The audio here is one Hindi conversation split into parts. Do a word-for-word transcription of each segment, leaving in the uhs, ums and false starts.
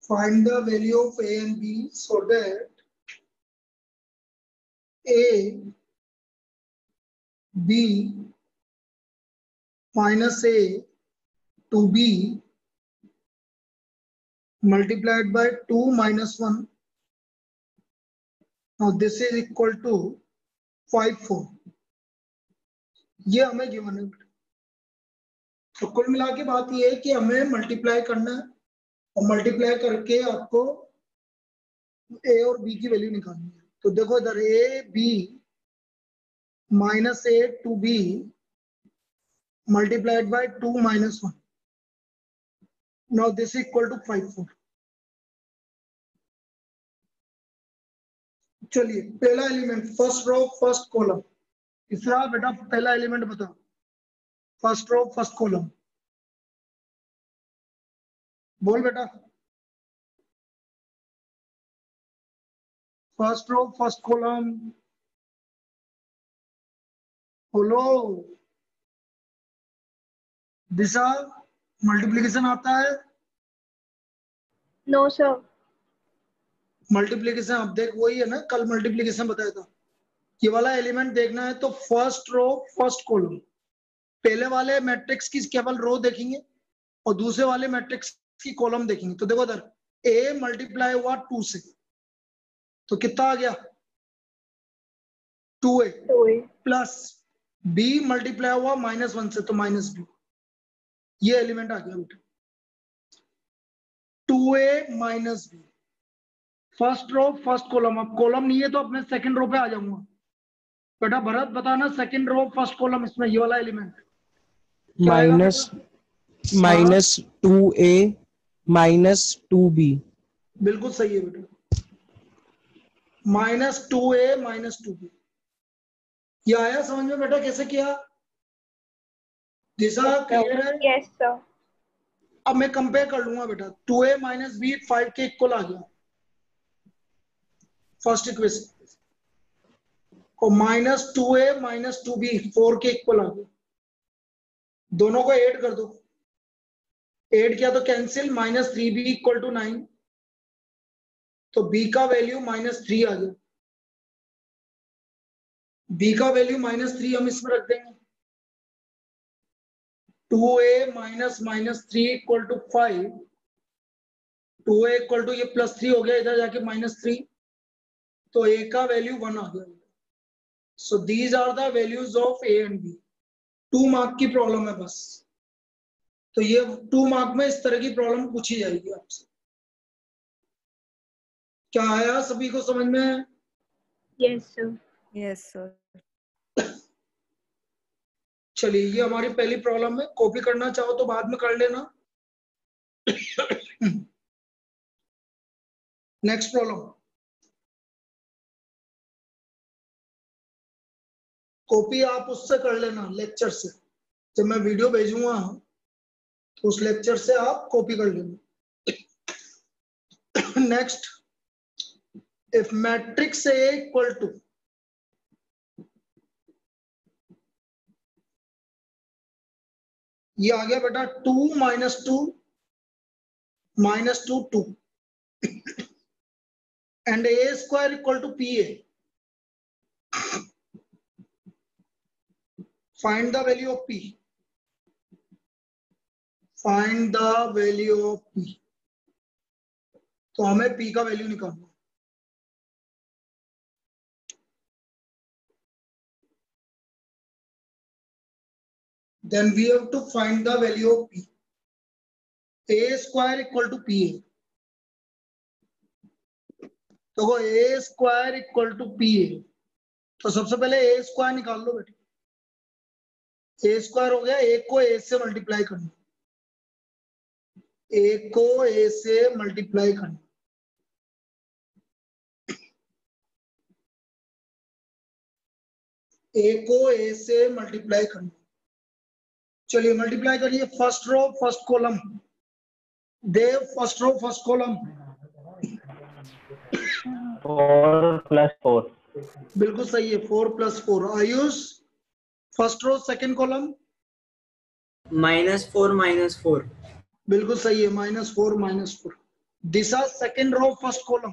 find the value of A and B so that A, B minus A to B multiplied by two minus one. Now this is equal to five, four. ये हमें गिवन है। तो कुल मिला के बात ये है कि हमें मल्टीप्लाई करना है और मल्टीप्लाई करके आपको ए और बी की वैल्यू निकालनी है। तो देखो इधर A B minus A two B multiplied by two minus one. Now this is equal to five four. चलिए पहला element first row first column. तीसरा बेटा पहला एलिमेंट बताओ, फर्स्ट रो फर्स्ट कॉलम बोल बेटा। फर्स्ट रो फर्स्ट कॉलम बोलो। दिशा मल्टीप्लिकेशन आता है? No sir. मल्टीप्लिकेशन अब देख वही है ना, कल मल्टीप्लिकेशन बताया था। ये वाला एलिमेंट देखना है तो फर्स्ट रो फर्स्ट कॉलम। पहले वाले मैट्रिक्स की केवल रो देखेंगे और दूसरे वाले मैट्रिक्स की कॉलम देखेंगे। तो देखो इधर ए मल्टीप्लाई हुआ टू से तो कितना आ गया two A plus B multiply हुआ माइनस वन से तो माइनस बी। ये एलिमेंट आ गया बेटा two A minus B. First row first column. अब कॉलम नहीं है तो अपने सेकंड रो पे आ जाऊंगा। बेटा भरत बताना सेकंड रो फर्स्ट कॉलम इसमें ये वाला element minus minus two A minus two B. बिल्कुल सही है बेटा, minus two A minus two B. ये आया समझ में बेटा कैसे किया? दिशा क्लियर है? Yes sir. अब मैं कंपेयर कर लूंगा बेटा। Two A minus B five के इक्वल आ गया फर्स्ट इक्वेशन, और minus two A minus two B four के इक्वल आ गया। दोनों को ऐड कर दो। ऐड किया तो cancel, minus three B equal to nine. तो बी का वैल्यू माइनस थ्री आ गया। बी का वैल्यू माइनस थ्री हम इसमें रख देंगे। Two A minus minus three equal to five. Two A equal to ये प्लस थ्री हो गया, इधर जाके माइनस थ्री, तो ए का वैल्यू वन आ गया। So these are the values of A and B. Two mark की प्रॉब्लम है बस। तो ये टू मार्क में इस तरह की प्रॉब्लम पूछी जाएगी आपसे। क्या आया सभी को समझ में? Yes sir. Yes sir. चलिए ये हमारी पहली प्रॉब्लम है। कॉपी करना चाहो तो बाद में कर लेना। नेक्स्ट प्रॉब्लम, कॉपी आप उससे कर लेना लेक्चर से। जब मैं वीडियो भेजूंगा तो उस लेक्चर से आप कॉपी कर लेना। Next, if matrix A equal to ये आ गया बेटा two minus two minus two two and A square equal to P A, find the value of p, find the value of p। तो हमें p का वैल्यू निकालना। then we have to find the value of p। a square equal to pa। तो वो a square equal to pa, तो सबसे पहले a square निकाल लो बेटा। ए स्क्वायर हो गया, एक को ए से मल्टीप्लाई करना, एक को ए से मल्टीप्लाई करना। एक को ए से मल्टीप्लाई करना। चलिए मल्टीप्लाई करिए। First row first column. Dev first row first column. Four plus four. बिल्कुल सही है, four plus four. Ayush first row second column. Minus four minus four. बिल्कुल सही है, minus four minus four. This are second row first column.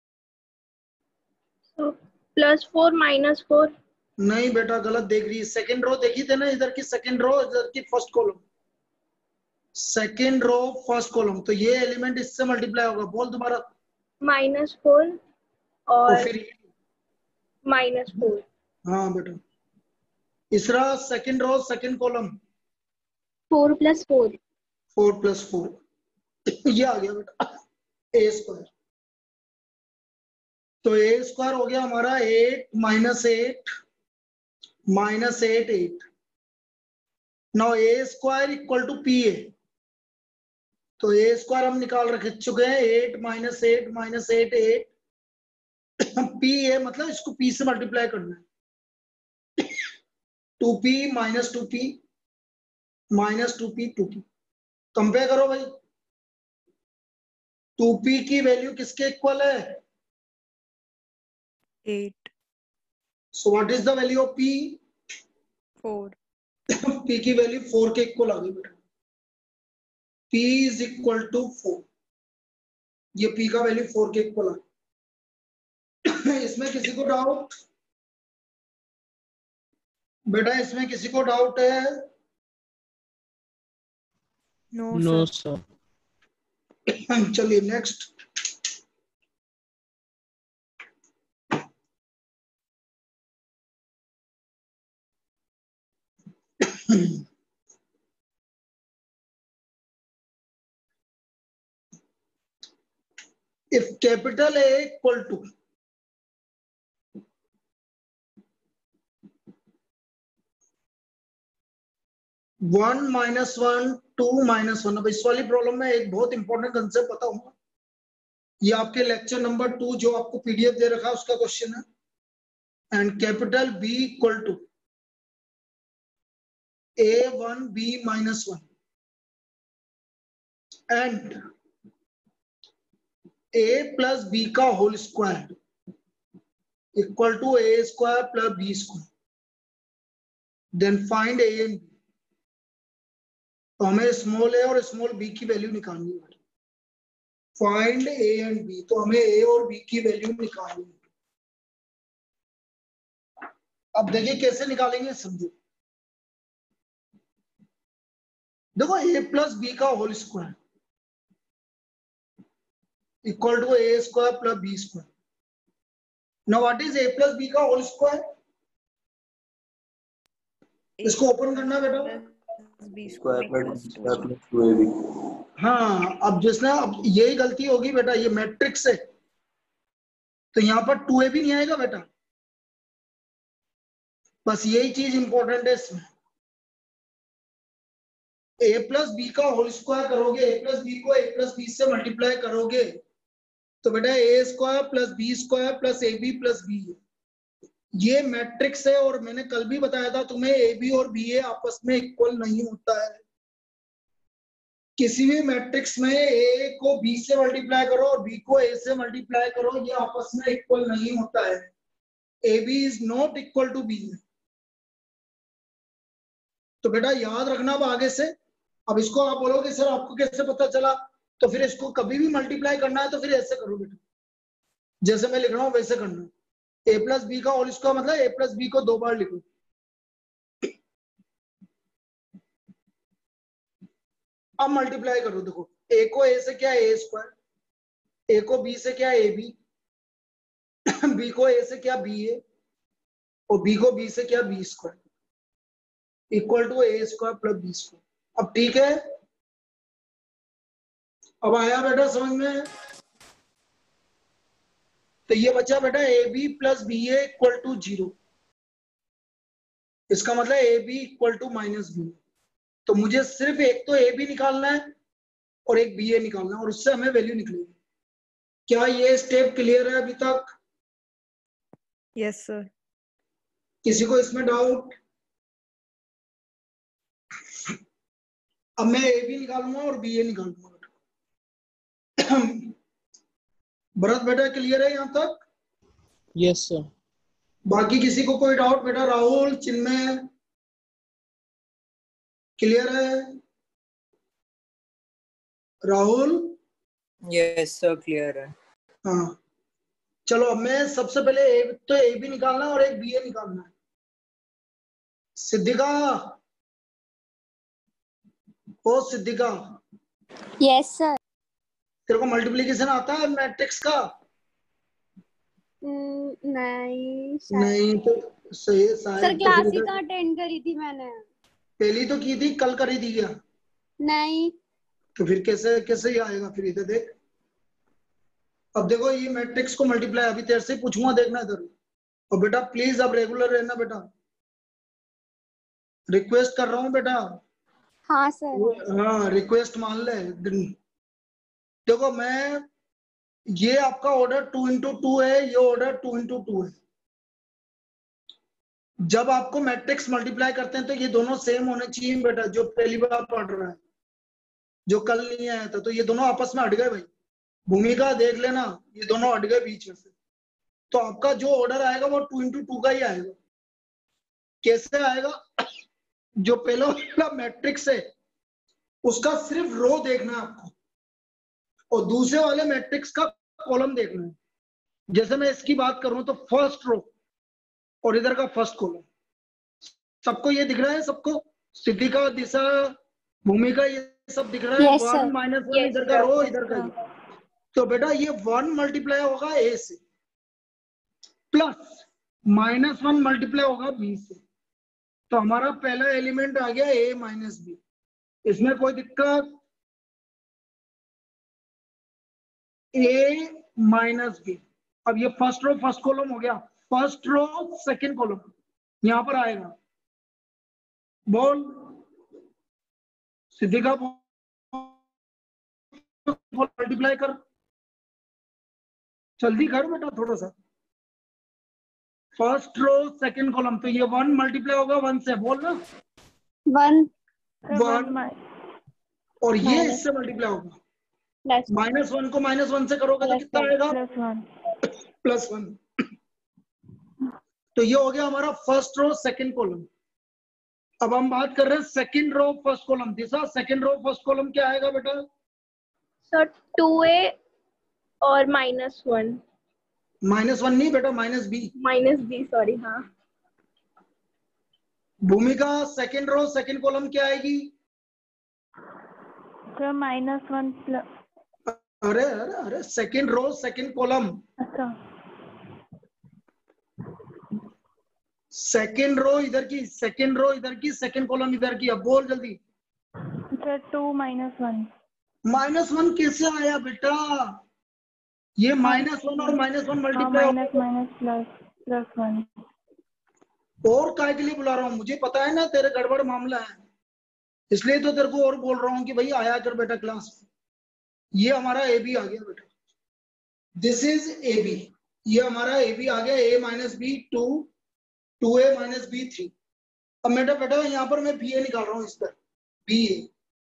So plus four minus four. नहीं बेटा गलत देख रही है, सेकेंड रो देखी थे ना, इधर की सेकेंड रो इधर की first column, second row first column, तो ये एलिमेंट इससे मल्टीप्लाई होगा। बोल दोबारा। Minus four और और फिर minus four. हाँ बेटा, तीसरा second row second column, Four plus four. Four plus four ये आ गया बेटा ए स्क्वायर। तो ए स्क्वायर हो गया हमारा eight minus eight minus eight eight. Now A square equal to P A, तो ए स्क्वायर हम निकाल रख चुके हैं, eight minus eight minus eight eight, P A मतलब इसको पी से मल्टीप्लाई करना है, two P minus two P minus two P two P. Compare करो भाई, टू पी की वैल्यू किसके इक्वल है? eight, so what is the value of P? four, P की वैल्यू फोर के इक्वल आ गई बेटा, P is equal to four, ये पी का वैल्यू फोर के इक्वल आ गई। इसमें किसी को डाउट? बेटा इसमें किसी को डाउट है? no, no sir. सर। चलिए next. If capital A equal to one minus one two minus one, अब इस वाली प्रॉब्लम में एक बहुत इंपॉर्टेंट कंसेप्ट पता होगा, ये आपके लेक्चर नंबर टू जो आपको पीडीएफ दे रखा है उसका क्वेश्चन है। And capital B equal to A one B minus one and A plus B का whole square equal to A square plus B square, then find A and B. तो हमें स्मॉल ए और स्मॉल बी की वैल्यू निकालनी है। फाइंड ए एंड बी, तो हमें ए और बी की वैल्यू निकालनी है। अब देखिए कैसे निकालेंगे, समझो। देखो ए प्लस बी का whole square equal to A square plus B square. Now what is A plus B का होल स्क्वायर? इसको ओपन करना बेटा। b square plus two A B. हाँ, अब जिसने अब यही गलती होगी बेटा, ये मैट्रिक्स है तो यहाँ पर टू ए भी नहीं आएगा बेटा, बस यही चीज इंपॉर्टेंट है इसमें। ए प्लस बी का होल स्क्वायर करोगे, ए प्लस बी को ए प्लस बी से मल्टीप्लाई करोगे तो बेटा A square plus B square plus A B plus B, ये मैट्रिक्स है। और मैंने कल भी बताया था तुम्हें, ए बी और बी ए आपस में इक्वल नहीं होता है। किसी भी मैट्रिक्स में ए को बी से मल्टीप्लाई करो और बी को ए से मल्टीप्लाई करो, ये आपस में इक्वल नहीं होता है। A B is not equal to B. तो बेटा याद रखना अब आगे से। अब इसको आप बोलोगे सर आपको कैसे पता चला, तो फिर इसको कभी भी मल्टीप्लाई करना है तो फिर ऐसे करो बेटा, जैसे मैं लिख रहा हूं वैसे करना है। ए प्लस बी का होल स्क्वायर मतलब ए प्लस बी को दो बार लिखो। अब मल्टीप्लाई करो, देखो ए को ए से क्या ए स्क्वायर, ए को बी से क्या ए बी, बी को ए से क्या बी ए, और बी को बी से क्या B square equal to A square plus B square. अब ठीक है, अब आया बेटा समझ में? तो ये बचा बेटा A B plus B A equal to zero, इसका मतलब A B equal to minus B. तो मुझे सिर्फ एक तो ए बी निकालना है और एक बी ए निकालना है और उससे हमें वैल्यू निकलेगी। क्या ये स्टेप क्लियर है अभी तक? yes sir. किसी को इसमें डाउट? अब मैं ए बी निकालूंगा और बी ए निकालूंगा। भरत बेटा क्लियर है यहां तक? Yes sir. बाकी किसी को कोई डाउट? बेटा राहुल, चिन्मय, क्लियर है? राहुल यस सर क्लियर है। हाँ चलो अब मैं सबसे पहले एक तो ए बी निकालना है और एक बी ए निकालना है। सिद्धिका, ओ सिद्धिका, यस सर। तेरे को मल्टीप्लिकेशन आता है मैट्रिक्स का? नहीं शायद। नहीं तो सही है शायद। सर तो क्लास फिर ही इधर- तो अटेंड करी थी मैंने। पहली तो की थी, कल करी थी क्या? नहीं। तो फिर कैसे कैसे ही आएगा फिर? इधर देख, अब देखो ये मैट्रिक्स को मल्टीप्लाई अभी तेरे से ही पूछूंगा, देखना इधर। और बेटा प्लीज अब रेगुलर रहना बेटा, रिक्वेस्ट कर रहा हूँ बेटा। हाँ सर। हाँ रिक्वेस्ट मान ले। देखो मैं, ये आपका ऑर्डर टू इंटू टू है, ये ऑर्डर टू इंटू टू है। जब आपको मैट्रिक्स मल्टीप्लाई करते हैं तो ये दोनों सेम होने चाहिए बेटा। जो पहली बार पढ़ रहा है, जो कल नहीं आया था, तो ये दोनों आपस में हट गए भाई। भूमिका देख लेना, ये दोनों हट गए बीच में से। तो आपका जो ऑर्डर आएगा वो टू इंटू टू का ही आएगा। कैसे आएगा? जो पहला वाला मैट्रिक्स है उसका सिर्फ रो देखना है आपको, और दूसरे वाले मैट्रिक्स का कॉलम देखना है। जैसे मैं इसकी बात करूं तो फर्स्ट रो और इधर का फर्स्ट कॉलम, सबको ये दिख रहा है? सबको, सिद्धिका, दिशा, भूमिका, ये सब दिख रहा है? Yes, sir. One minus one, इधर का रो, इधर का ये। तो बेटा ये वन मल्टीप्लाई होगा ए से, प्लस माइनस वन मल्टीप्लाई होगा बी से। तो हमारा पहला एलिमेंट आ गया ए माइनस बी। इसमें कोई दिक्कत? A minus B. अब ये फर्स्ट रो फर्स्ट कॉलम हो गया, फर्स्ट रो सेकंड कॉलम यहां पर आएगा। बोल सिद्धिका, मल्टीप्लाई कर, जल्दी कर बेटा थोड़ा सा। फर्स्ट रो सेकंड कॉलम, तो ये वन मल्टीप्लाई होगा वन से, बोल ना। वन। वन और ये इससे मल्टीप्लाई होगा। माइनस वन को माइनस वन से करोगे तो कितना आएगा? Plus one. Plus one. तो ये हो गया हमारा फर्स्ट रो सेकंड कॉलम। अब हम बात कर रहे हैं second row first column. Disha, second row first column क्या आएगा बेटा? सर टू ए और माइनस वन। माइनस वन नहीं बेटा, minus B. Minus B, sorry. हाँ Bhumika, second row second column क्या आएगी? Sir minus one plus. अरे अरे अरे सेकंड रो सेकंड कॉलम, अच्छा सेकंड रो इधर की, सेकंड रो इधर की, सेकंड कॉलम इधर की। अब बोल जल्दी। Sir two minus one. Minus one कैसे आया बेटा? ये माइनस वन और minus one multiply. Minus minus plus plus one. और काय के लिए बुला रहा हूँ? मुझे पता है ना तेरे गड़बड़ मामला है, इसलिए तो तेरे को और बोल रहा हूँ कि भाई आया कर बेटा क्लास में। ये हमारा ए बी आ गया बेटा, दिस इज ए बी। ये हमारा ए बी आ गया, A minus B two, two A minus B three. अब बेटा बेटा यहाँ पर मैं बी ए निकाल रहा हूँ, इस पर B A,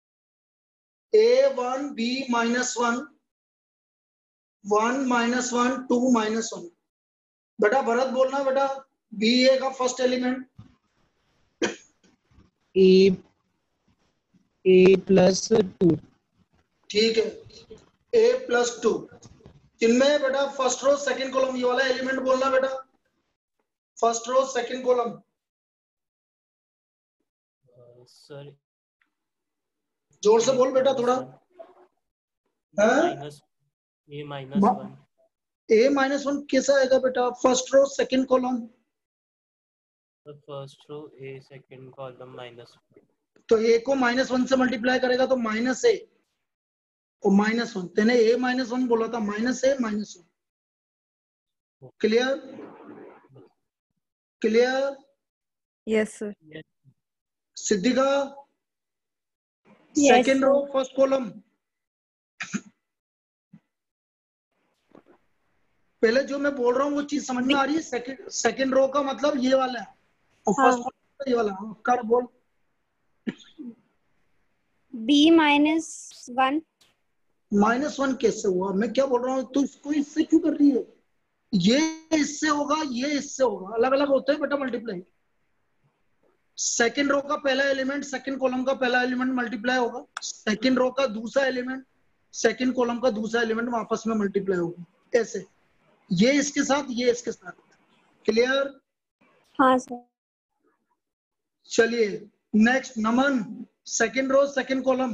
A one B minus one, one minus one, two minus one. बेटा भरत बोलना बेटा, बी ए का first element A A plus two. ठीक है, ए प्लस टू। इनमें बेटा फर्स्ट रो सेकंड कॉलम, ये वाला एलिमेंट बोलना बेटा, first row second column. Sir जोर से बोल बेटा थोड़ा। Minus A minus one. A minus one कैसा आएगा बेटा? First row second column. First row A second column minus. तो ए को माइनस वन से मल्टीप्लाई करेगा तो माइनस ए और माइनस वन। तेने ए माइनस वन बोला था, minus A minus one. Clear? Clear? Yes sir. Siddhika, Yes, second row first column. पहले जो मैं बोल रहा हूँ वो चीज समझ में आ रही है? सेकंड सेकंड रो का मतलब ये वाला है और फर्स्ट कॉलम ये वाला। कर बोल। B minus one. Minus one कैसे हुआ? मैं क्या बोल रहा हूँ, तू इसको इससे क्यों कर रही है? ये इससे होगा, ये इससे होगा, अलग अलग होते हैं बेटा मल्टीप्लाई। सेकंड रो का पहला एलिमेंट सेकंड कॉलम का पहला एलिमेंट मल्टीप्लाई होगा, सेकंड रो का दूसरा एलिमेंट सेकंड कॉलम का दूसरा एलिमेंट वापस में मल्टीप्लाई होगा ऐसे, ये इसके साथ ये इसके साथ। क्लियर? हाँ सर। चलिए next Naman, second row second column.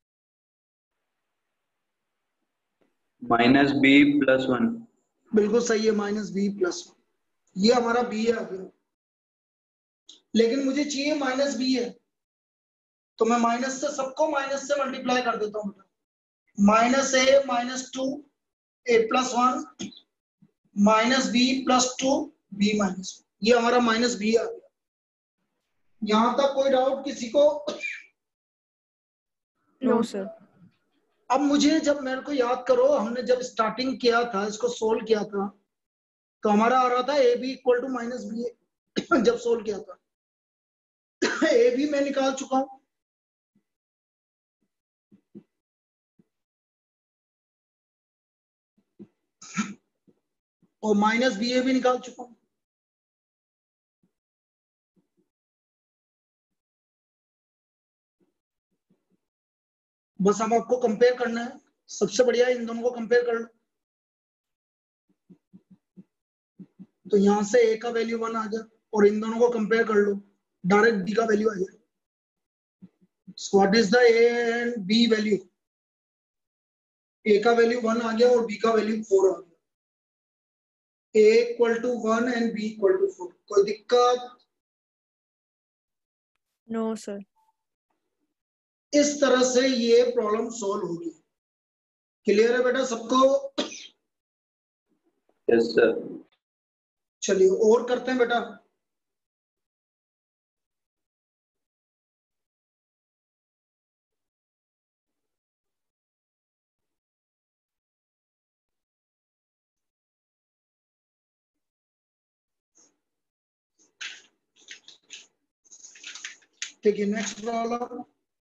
Minus B plus one. बिल्कुल सही है, माइनस बी प्लस वन, ये हमारा बी है अभी, लेकिन मुझे चाहिए माइनस बी है, तो मैं माइनस से सबको माइनस से मल्टीप्लाई कर देता हूँ। Minus A minus two A plus one minus B plus two B minus, ये हमारा माइनस बी आ गया। यहां तक कोई डाउट किसी को? No sir. अब मुझे जब मेरे को याद करो, हमने जब स्टार्टिंग किया था, इसको सोल्व किया था, तो हमारा आ रहा था A B equal to minus B जब सोल्व किया था। ए बी मैं निकाल चुका हूं, और माइनस बी ए भी निकाल चुका हूं। बस हम आपको कंपेयर करना है, सबसे बढ़िया इन दोनों को कंपेयर कर लो। तो यहां से ए का वैल्यू वन आ गया, और इन दोनों को कंपेयर कर लो, डायरेक्ट बी का वैल्यू आ गया। So what is the A and B value? A का वैल्यू वन आ गया और बी का वैल्यू फोर आ गया। A equal to one and B equal to four. कोई दिक्कत? No sir. इस तरह से ये प्रॉब्लम सॉल्व होगी। क्लियर है बेटा सबको? Yes sir. चलिए और करते हैं बेटा। देखिए next problem,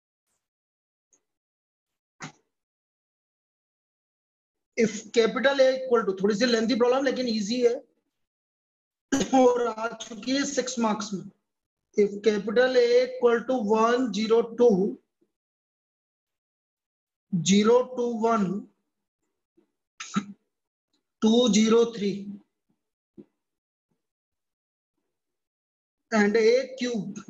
if capital A equal to, थोड़ी सी लेंथी प्रॉब्लम लेकिन इजी है और आ चुकी है सिक्स मार्क्स में। If capital A equal to one zero two zero two one two zero three and A cube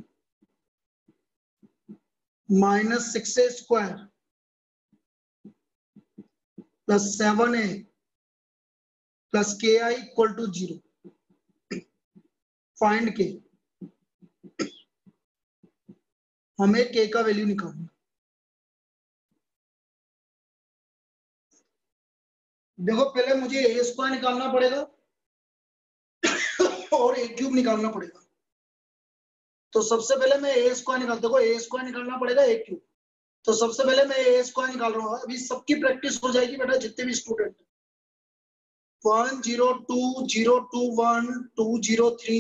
minus six A square plus seven A plus K I equal to zero, find K. हमें के का वैल्यू निकालना। देखो पहले मुझे ए स्क्वायर निकालना पड़ेगा और ए क्यूब निकालना पड़ेगा। तो सबसे पहले मैं ए स्क्वायर निकाल, देखो ए स्क्वायर निकालना पड़ेगा ए क्यूब। तो सबसे पहले मैं ए स्क्वायर निकाल रहा हूँ। अभी सबकी प्रैक्टिस हो जाएगी बेटा, जितने भी student. One zero two zero two one two zero three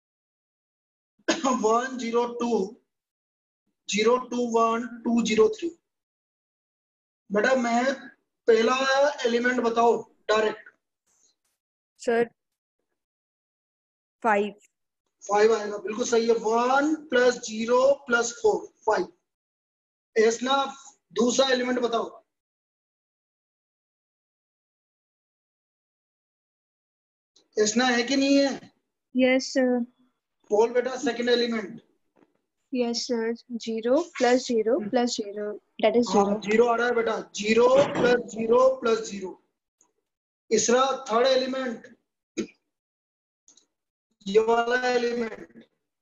one zero two zero two one two zero three. बेटा मैं पहला एलिमेंट बताओ डायरेक्ट। Sir five. फाइव आएगा, बिल्कुल सही है। One plus zero plus four, five. ऐसा दूसरा एलिमेंट बताओ। ऐसा है कि नहीं है? Yes sir. बोल बेटा second element. Yes sir. Zero plus zero plus zero, that is हाँ जीरो। जीरो आ रहा है बेटा, zero plus zero plus zero. तीसरा थर्ड एलिमेंट, ये वाला एलिमेंट।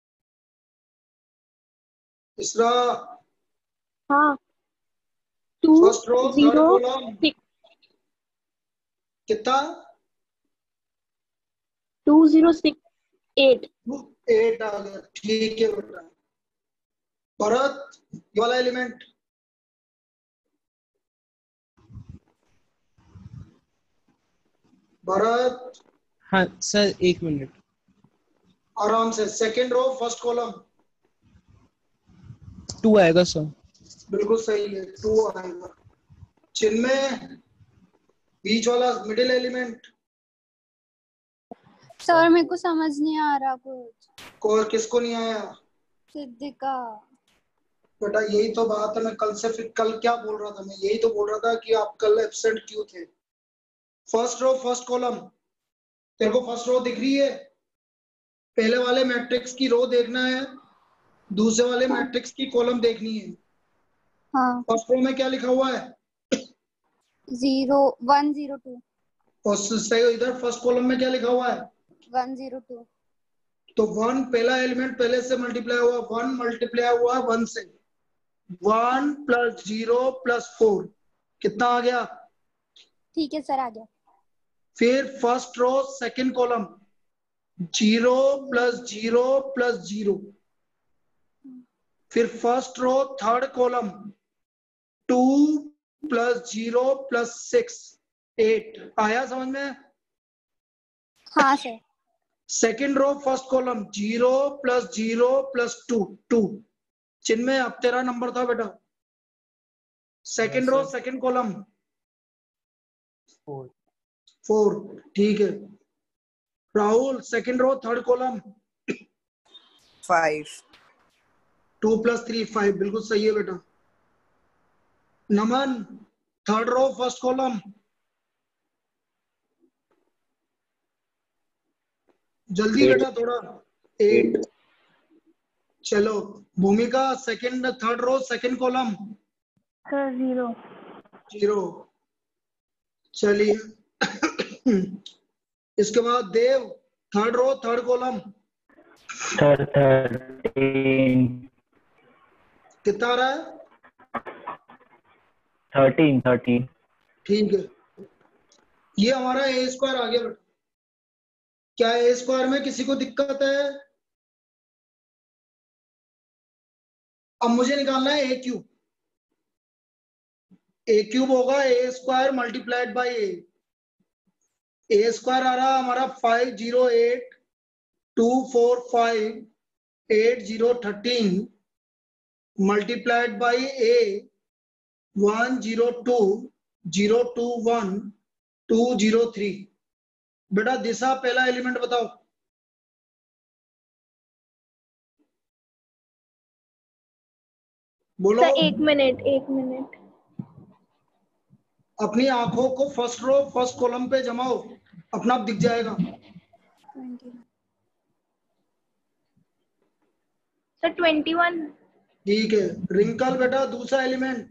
तीसरा हाँ, two first row third zero column six, कितना? Two zero six eight. Eight आ गया, ठीक है बेटा। भरत ये वाला एलिमेंट। भरत हाँ सर, एक मिनट। आराम से, second row first column. Two आएगा सर। बिल्कुल सही है, टू आएगा। चिन्ह बीच वाला मिडिल एलिमेंट। सर मेरे को समझ नहीं आ रहा कुछ। को किसको नहीं आया? सिद्धिका। बेटा यही तो बात है, मैं कल से फिर कल क्या बोल रहा था, मैं यही तो बोल रहा था कि आप कल एब्सेंट क्यों थे। फर्स्ट रो फर्स्ट कॉलम, तेरे को फर्स्ट रो दिख रही है, पहले वाले मैट्रिक्स की रो देखना है, दूसरे वाले मैट्रिक्स की कॉलम देखनी है। हाँ फर्स्ट रो में क्या लिखा हुआ है? जीरो वन जीरो टू और सही इधर फर्स्ट कॉलम में क्या लिखा हुआ है? One zero two. तो वन पहला एलिमेंट पहले से मल्टीप्लाई हुआ, वन मल्टीप्लाई हुआ वन से, one plus zero plus four कितना आ गया? ठीक है सर, आ गया। फिर first row second column, zero plus zero plus zero. फिर first row third column, two plus zero plus six, eight. आया समझ में? हाँ sir. Second row first column, zero plus zero plus two, two. चिन्मय अब तेरा नंबर था बेटा। Second row second column, four. Four, ठीक है। Rahul second row third column, five. Two plus three, five, बिल्कुल सही है बेटा। Naman third row first column, जल्दी बेटा थोड़ा, एट। चलो Bhumika second third row second column, sir zero. Zero. चलिए इसके बाद Dev third row third column, thirteen. कितना आ रहा है? Thirteen thirteen. ठीक है, ये हमारा ए स्क्वायर आ गया बेटा। क्या ए स्क्वायर में किसी को दिक्कत है? अब मुझे निकालना है ए क्यूब। ए क्यूब होगा A square multiplied by A. A square आ रहा हमारा five zero eight two four five eight zero thirteen multiplied by A one zero two zero two one two zero three. बेटा दिशा पहला एलिमेंट बताओ। बोलो। सर एक मिनट एक मिनट। अपनी आंखों को फर्स्ट रो फर्स्ट कॉलम पे जमाओ, अपना आप दिख जाएगा। Sir twenty one. ठीक है, रिंकल बेटा दूसरा एलिमेंट।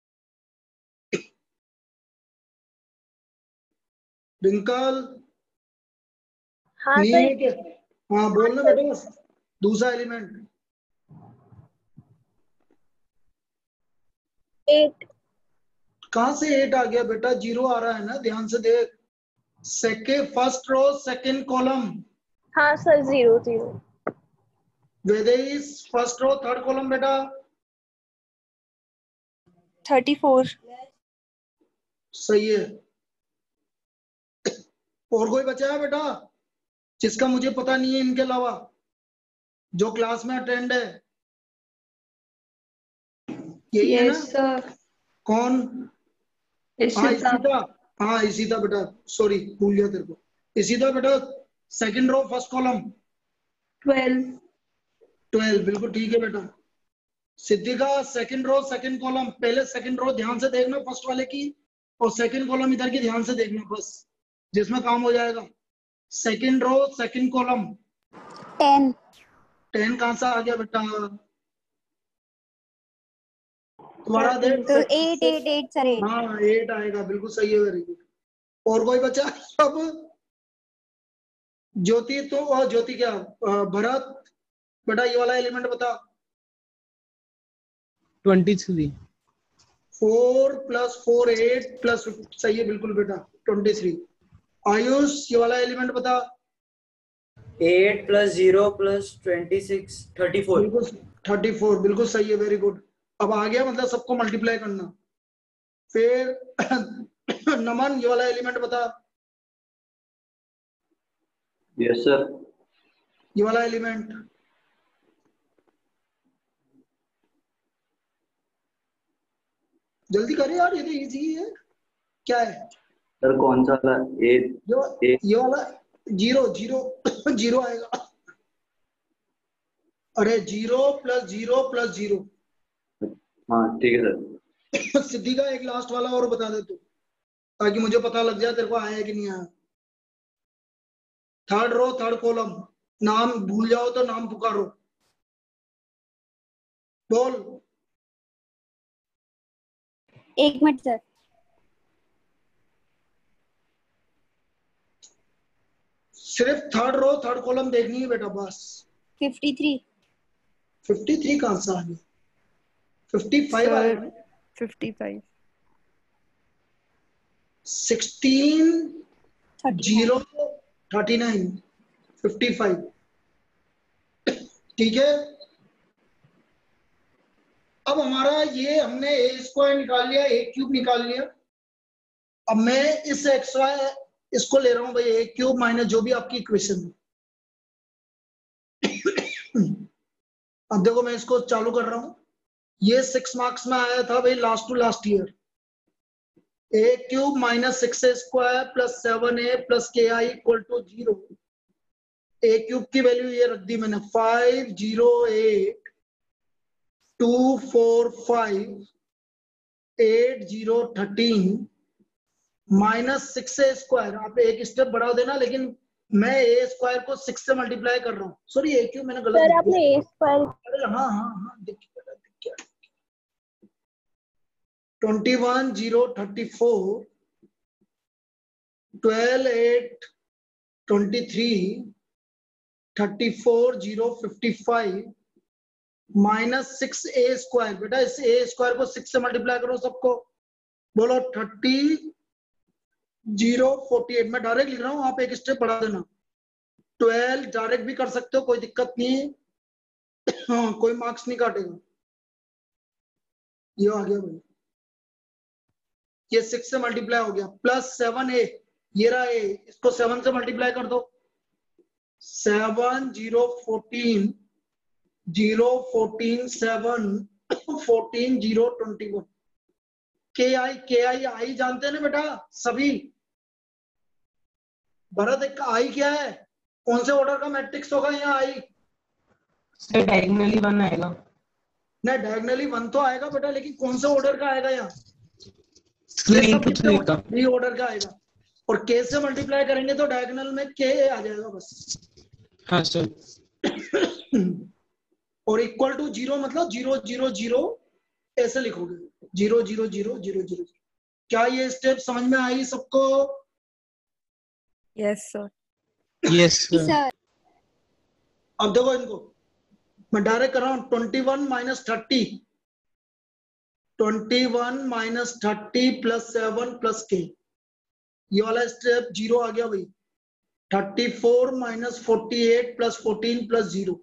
रिंकल हाँ नहीं सर। है क्या? हाँ बोलना बेटा दूसरा एलिमेंट। एट। कहां से एट आ गया बेटा? जीरो आ रहा है ना, ध्यान से देख। Second first row second column, हाँ sir zero zero. Vedesh first row third column बेटा, थर्टी फोर। सही है। और कोई बचा है बेटा जिसका मुझे पता नहीं है इनके अलावा, जो क्लास में अटेंड है? यही है ना? सर। कौन? हाँ इशिता, हाँ इशिता बेटा, सॉरी भूल गया तेरे को। इशिता बेटा second row first column, twelve. Twelve, बिल्कुल ठीक है बेटा। Siddhika second row second column, पहले सेकंड रो ध्यान से देखना फर्स्ट वाले की, और सेकंड कॉलम इधर की ध्यान से देखना, बस जिसमें काम हो जाएगा। Second row second column, ten. Ten कहां से आ गया बेटा? तुम्हारा देख तो eight eight eight sir eight. हाँ एट आएगा, बिल्कुल सही है, वेरी गुड। और कोई बचा? अब ज्योति तो, और ज्योति क्या अ, भरत बेटा ये वाला एलिमेंट बता। Twenty three. Four plus four eight plus, सही है बिल्कुल बेटा, ट्वेंटी थ्री। आयुष ये वाला एलिमेंट बता। Eight plus zero plus twenty six, thirty four. बिल्कुल थर्टी फोर, बिल्कुल सही है, वेरी गुड। अब आ गया मतलब सबको मल्टीप्लाई करना। फिर नमन ये वाला एलिमेंट बता। Yes sir. ये वाला एलिमेंट, जल्दी कर यार, ये तो इजी है। क्या है सर कौन सा वाला? एट। जो ये वाला? जीरो, जीरो जीरो आएगा। अरे zero plus zero plus zero, हाँ ठीक है सर। सिद्धि का एक लास्ट वाला और बता दे तू, ताकि मुझे पता लग जाए तेरे को आया कि नहीं आया। थर्ड रो थर्ड कॉलम, नाम भूल जाओ तो नाम पुकारो, बोल। एक मिनट सर। सिर्फ थर्ड रो थर्ड कॉलम देखनी है बेटा बस। Fifty three. फिफ्टी थ्री कहां से आ गया? फिफ्टी फाइव आया sir fifty five. Sixteen zero thirty nine fifty five. ठीक है, अब हमारा ये हमने ए स्क्वायर निकाल लिया, ए क्यूब निकाल लिया। अब मैं इस एक्स वाई इसको ले रहा हूं भाई, ए क्यूब माइनस जो भी आपकी इक्वेशन है। अब देखो मैं इसको चालू कर रहा हूं, ये सिक्स मार्क्स में आया था भाई last to last year. A cube minus six A square plus seven A plus K I equal to zero. A cube की वैल्यू ये रख दी मैंने, five zero eight two four five eight zero thirteen minus six A square. आप एक स्टेप बढ़ा देना, लेकिन मैं ए स्क्वायर को सिक्स से मल्टीप्लाई कर रहा हूँ। सॉरी ए क्यूब मैंने गलत सर लिख आपने दिया। A square. अरे हाँ हाँ हाँ देखिए बेटा, देखिए twenty one zero thirty four twelve eight twenty three thirty four zero fifty five minus six A square. बेटा इस ए स्क्वायर को सिक्स से मल्टीप्लाई करो सबको, बोलो थर्टी जीरो फोर्टी एट। मैं डायरेक्ट लिख रहा हूँ, आप एक स्टेप बढ़ा देना। ट्वेल्व डायरेक्ट भी कर सकते हो, कोई दिक्कत नहीं है। हाँ कोई मार्क्स नहीं काटेगा। ये आ गया भाई, ये सिक्स से मल्टीप्लाई हो गया, प्लस सेवन ए, ये रहा ए, इसको सेवन से मल्टीप्लाई कर दो। Seven zero fourteen zero fourteen seven fourteen zero twenty one. K I के आई आई जानते हैं ना बेटा सभी। भरत एक आई क्या है, कौन से ऑर्डर का मैट्रिक्स होगा यहाँ आई? सर डायगोनली वन आएगा। नहीं डायगोनली वन तो आएगा बेटा, लेकिन कौन से ऑर्डर का आएगा यहाँ? थ्री टू थ्री का। थ्री ऑर्डर का आएगा, और के से मल्टीप्लाई करेंगे तो डायगोनल में के आ जाएगा बस। हाँ सर। और इक्वल टू जीरो मतलब जीरो जीरो जीरो ऐसे लिखोगे, zero zero zero zero zero. क्या ये स्टेप समझ में आई सबको? Yes sir. Yes sir. Sir अब देखो इनको मैं डायरेक्ट कर रहा हूँ, twenty one minus thirty twenty one minus thirty plus seven plus K, ये वाला स्टेप जीरो आ गया भाई। Thirty four minus forty eight plus fourteen plus zero.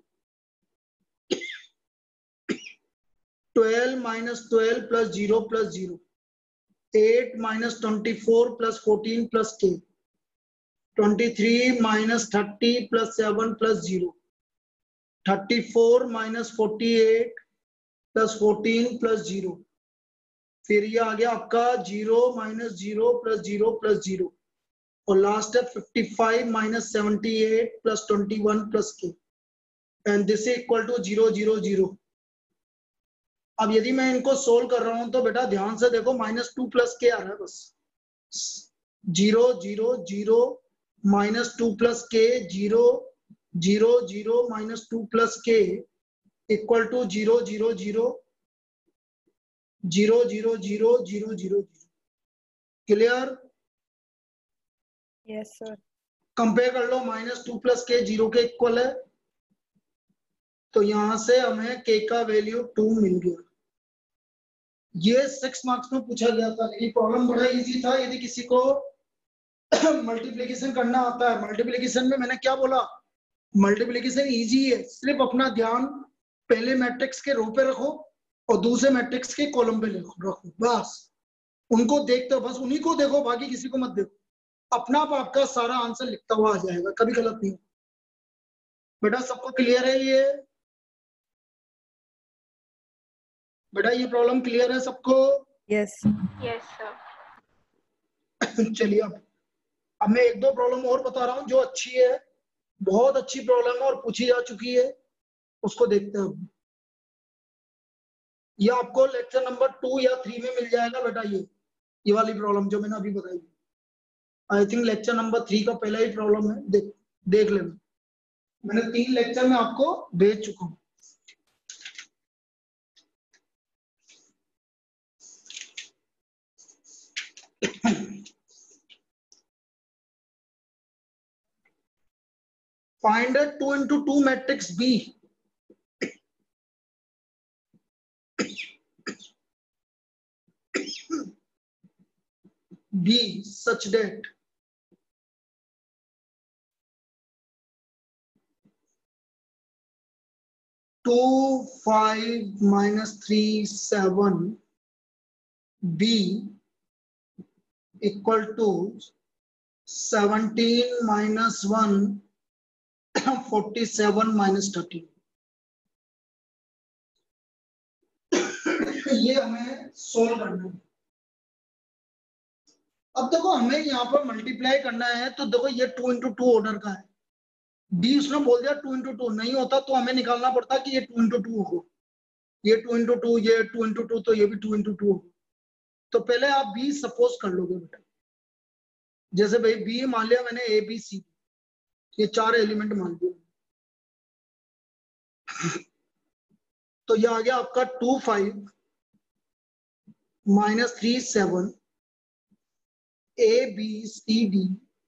Twelve minus twelve plus zero plus zero. Eight minus twenty four plus fourteen plus K. Twenty three minus thirty plus seven plus zero. Thirty four minus forty eight plus fourteen plus zero. फिर ये आ गया आपका zero minus zero plus zero plus zero. और लास्ट है fifty five minus seventy eight plus twenty one plus K, and this is equal to zero zero zero. अब यदि मैं इनको सोल्व कर रहा हूं तो बेटा ध्यान से देखो, माइनस टू प्लस के आ रहा है बस। Zero zero zero minus two plus K, zero zero zero minus two plus K equal to zero zero zero zero zero zero zero zero. Clear? Yes sir. Compare कर लो, minus two plus K zero के इक्वल है, तो यहां से हमें के का वैल्यू टू मिल गया। ये सिक्स मार्क्स में पूछा गया था, लेकिन प्रॉब्लम बड़ा इजी था। यदि किसी को मल्टीप्लिकेशन करना आता है, मल्टीप्लिकेशन में मैंने क्या बोला, मल्टीप्लिकेशन इजी है, सिर्फ अपना ध्यान पहले मैट्रिक्स के रो पे रखो और दूसरे मैट्रिक्स के कॉलम पे रखो, बस उनको देखते हो, बस उन्हीं को देखो, बाकी किसी को मत देखो। अपना आप आपका सारा आंसर लिखता हुआ आ जाएगा, कभी गलत नहीं। बेटा सबको क्लियर है ये? बेटा ये प्रॉब्लम क्लियर है सबको? Yes yes sir. चलिए अब अब मैं एक दो प्रॉब्लम और बता रहा हूँ जो अच्छी है, बहुत अच्छी प्रॉब्लम है और पूछी जा चुकी है, उसको देखते हैं अब। ये आपको लेक्चर नंबर टू या थ्री में मिल जाएगा बेटा। ये ये वाली प्रॉब्लम जो मैंने अभी बताई, I think lecture number three का पहला ही प्रॉब्लम है। देख देख लेना, मैंने तीन लेक्चर में आपको भेज चुका हूँ। Find a two into two matrix B. B such that two, five, minus three, seven, B equal to seventeen minus one, forty-seven minus thirty. ये हमें सोल्व करना है। अब देखो हमें यहाँ पर मल्टीप्लाई करना है, तो देखो ये टू इंटू टू ऑर्डर का है। डी उसने बोल दिया टू इंटू टू, नहीं होता तो हमें निकालना पड़ता कि ये टू इंटू टू हो, ये टू इंटू टू, ये टू इंटू टू, तो ये भी टू इंटू टू हो। तो पहले आप बी सपोज कर लोगे बेटा। जैसे भाई बी मान लिया मैंने, ए बी सी, ये चार एलिमेंट मान लिया। तो ये आ गया आपका two five minus three seven, A B C D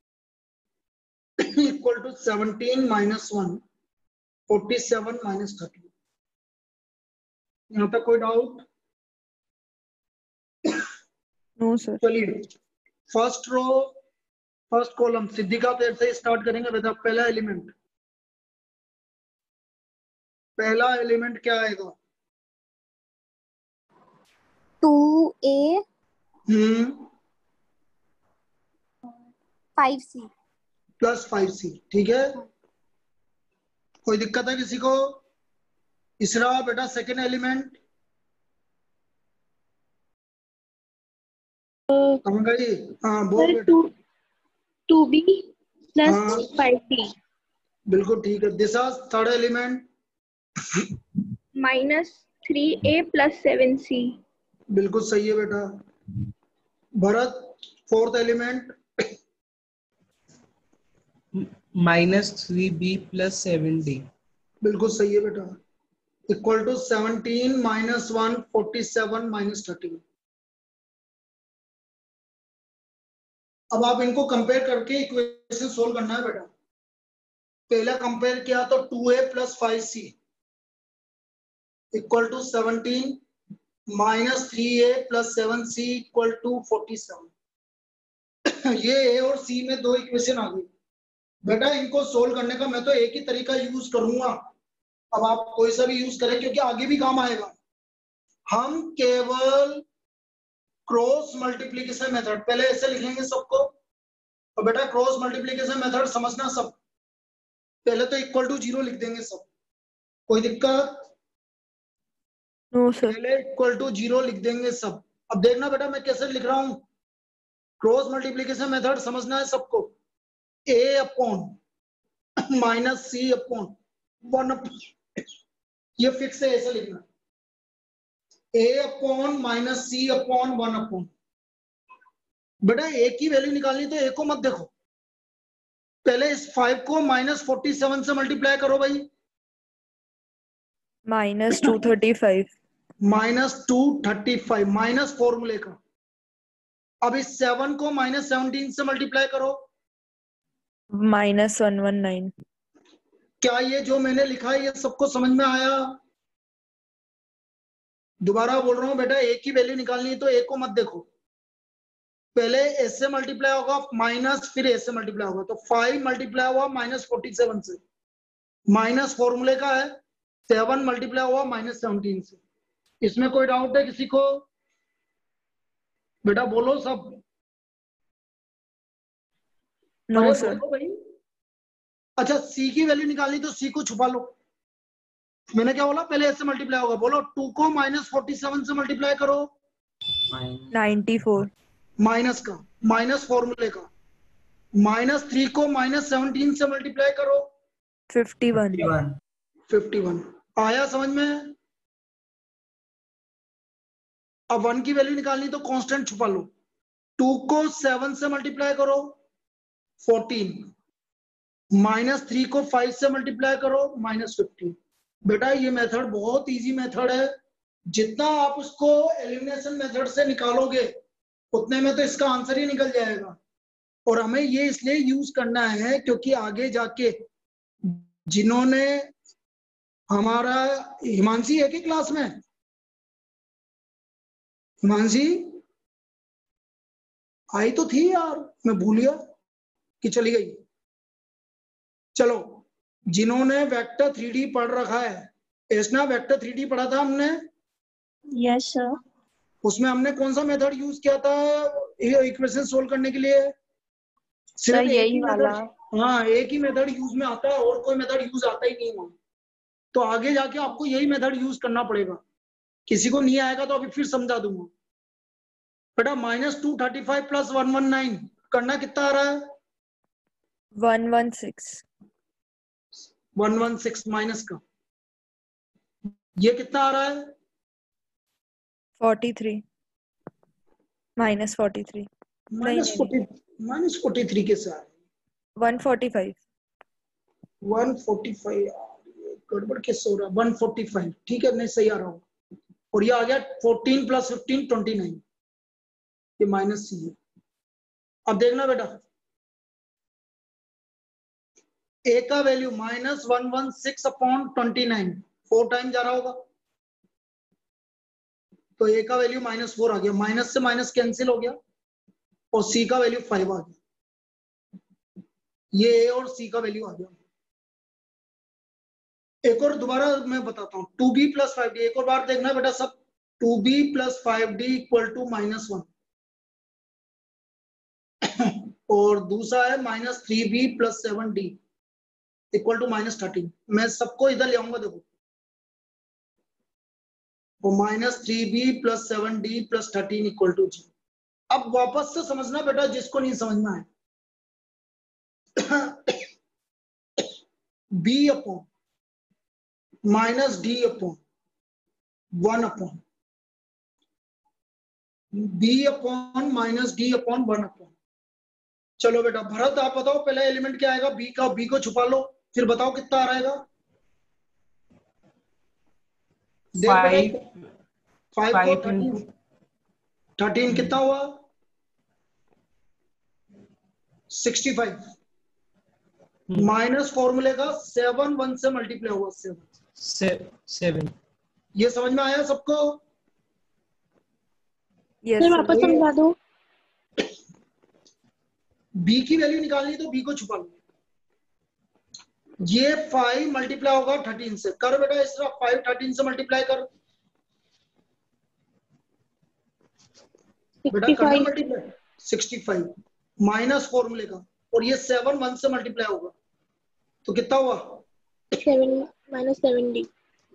equal to seventeen minus one, forty seven minus thirty. यहाँ पे कोई डाउट? No sir. चलिए first row first column Siddhika तेरे से स्टार्ट करेंगे बेटा। पहला एलिमेंट पहला एलिमेंट क्या आएगा? Two A hmm five C plus five C, ठीक है। कोई दिक्कत है किसी को? इस रहा बेटा सेकेंड एलिमेंट। समझ गई? हाँ बोल बेटा। टू बी प्लस हाँ फाइव डी बिल्कुल ठीक है। Disha third element minus three A plus seven C. बिल्कुल सही है बेटा। Bharat fourth element minus three B plus seven D. बिल्कुल सही है बेटा। Equal to seventeen minus one, forty seven minus thirty. अब आप इनको कंपेयर करके इक्वेशन सोल्व करना है बेटा। पहला कंपेयर किया तो two A plus five C equal to seventeen minus three A plus seven C equal to forty seven. ये ए और सी में दो इक्वेशन आ गई बेटा। इनको सोल्व करने का मैं तो एक ही तरीका यूज करूंगा, अब आप कोई सा भी यूज करें क्योंकि आगे भी काम आएगा। हम केवल क्रॉस मल्टीप्लीकेशन मेथड पहले ऐसे लिखेंगे सबको। और बेटा क्रॉस मल्टीप्लीकेशन मेथड समझना सब। पहले तो इक्वल टू जीरो लिख देंगे सब। कोई दिक्कत? No sir. पहले इक्वल टू जीरो लिख देंगे सब। अब देखना बेटा मैं कैसे लिख रहा हूं। क्रॉस मल्टीप्लीकेशन मेथड समझना है सबको। A upon minus C upon one, ये फिक्स है, ऐसे लिखना। A upon minus C upon one upon. बेटा ए की वैल्यू निकालनी तो ए को मत देखो, पहले इस फाइव को माइनस फोर्टी सेवन से मल्टीप्लाई करो भाई। Minus two thirty five. Minus two thirty five minus फॉर्मूले का। अब इस सेवन को माइनस सेवनटीन से मल्टीप्लाई करो। Minus one one nine. क्या ये जो मैंने लिखा है ये सबको समझ में आया? दोबारा बोल रहा हूं बेटा, ए की वैल्यू निकालनी है तो ए को मत देखो, पहले एस से मल्टीप्लाई होगा माइनस, फिर एस से मल्टीप्लाई होगा। तो फाइव मल्टीप्लाई हुआ माइनस फोर्टी सेवन से, माइनस फॉर्मूले का है, सेवन मल्टीप्लाई हुआ माइनस सेवनटीन से। इसमें कोई डाउट है किसी को? बेटा बोलो सब। नो अरे सर। बोलो भाई। अच्छा सी की वैल्यू निकालनी तो सी को छुपा लो। मैंने क्या बोला? पहले ऐसे मल्टीप्लाई होगा। बोलो टू को माइनस फोर्टी सेवन से मल्टीप्लाई करो। Ninety four. माइनस का, माइनस फॉर्मूले का। माइनस थ्री को माइनस सेवनटीन से मल्टीप्लाई करो। Fifty one. Fifty one. आया समझ में? अब वन की वैल्यू निकालनी तो कांस्टेंट छुपा लो। टू को सेवन से मल्टीप्लाई करो फोर्टीन, माइनस थ्री को फाइव से मल्टीप्लाई करो माइनस फिफ्टीन। बेटा ये मेथड बहुत इजी मेथड है, जितना आप उसको एलिमिनेशन मेथड से निकालोगे उतने में तो इसका आंसर ही निकल जाएगा। और हमें ये इसलिए यूज करना है क्योंकि आगे जाके जिन्होंने हमारा हिमांशी है कि क्लास में, हिमांशी आई तो थी यार, मैं भूल गया कि चली गई। चलो, जिन्होंने वेक्टर थ्री डी पढ़ रखा है, ऐसा वेक्टर थ्री डी पढ़ा था हमने, यस सर। उसमें हमने कौन सा मेथड यूज किया था इक्वेशन सोल्व करने के लिए? सर सिर्फ एक यही ही वाला। मेथड, हाँ एक ही मेथड यूज में आता है, और कोई मेथड यूज आता ही नहीं है। तो आगे जाके आपको यही मेथड यूज करना पड़ेगा। किसी को नहीं आएगा तो अभी फिर समझा दूंगा। बेटा minus two thirty five plus one one nine करना कितना आ रहा है? One one six. One one six minus का ये कितना आ रहा है? Forty three minus forty three. Minus forty minus forty three के साथ one forty five. One forty five गड़बड़ कैसे हो रहा है? वन फोर्टी फाइव ठीक है, नहीं सही आ रहा हूँ। और ये आ गया fourteen plus fifteen twenty nine, ये माइनस सी है। अब देखना बेटा, ए का value minus one one six upon twenty nine, four time जा रहा होगा तो ए का वैल्यू माइनस फोर आ गया, माइनस से माइनस कैंसिल हो गया और सी का वैल्यू फाइव आ गया। ये ए और सी का वैल्यू आ गया। एक और दोबारा मैं बताता हूँ, two B plus five D, एक और बार देखना बेटा सब। Two B plus five D equal to minus one, और दूसरा है minus three B plus seven D equal to minus thirteen. मैं सबको इधर ले आऊंगा, देखो वो minus three B plus seven D plus thirteen equal to G. अब वापस से समझना बेटा जिसको नहीं समझना है। B upon minus D upon one upon B upon minus D upon one upon. चलो बेटा भरत आप बताओ पहले एलिमेंट क्या आएगा बी का, बी को छुपा लो फिर बताओ कितना आ रहेगा। फाइव फाइव फाइव को थर्टीन, इंटू थर्टीन कितना हुआ? सिक्सटी फाइव माइनस फॉर्मूले का सेवन वन से मल्टीप्लाई हुआ सेवन। सेवन। ये समझ में आया सबको? यस सर वापस समझा दो। बी की वैल्यू निकालनी तो बी को छुपा लो। ये फाइव मल्टीप्लाई होगा थर्टीन से, कर बेटा इस तरह फाइव थर्टीन से मल्टीप्लाई कर बेटा, करना मल्टीप्लाई सिक्सटी फाइव माइनस फॉर्मूले का, और ये सेवन वन से मल्टीप्लाई होगा तो कितना हुआ? Seven minus seven D.